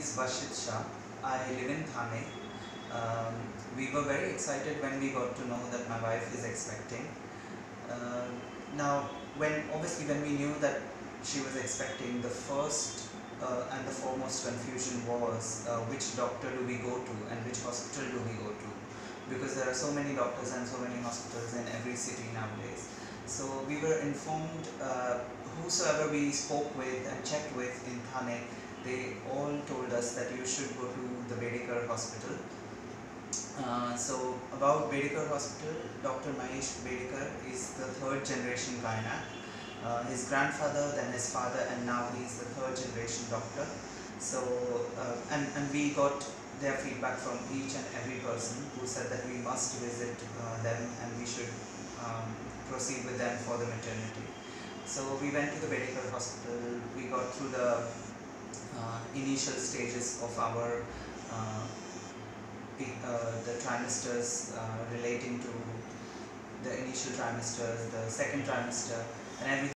is Shah. I live in Thane. Um, we were very excited when we got to know that my wife is expecting. Uh, Now, when we knew that she was expecting, the first and the foremost confusion was which doctor do we go to and which hospital do we go to, because there are so many doctors and so many hospitals in every city nowadays. So we were informed, whosoever we spoke with and checked with in Thane, they all told us that you should go to the Bedekar Hospital. So about Bedekar Hospital, Dr. Bedekar is the third generation gynac. His grandfather, then his father, and now he is the third generation doctor. So and we got their feedback from each and every person who said that we must visit them and we should proceed with them for the maternity. So we went to the Bedekar Hospital. We got through the initial stages of our the trimesters, relating to the initial trimesters, the second trimester, and everything.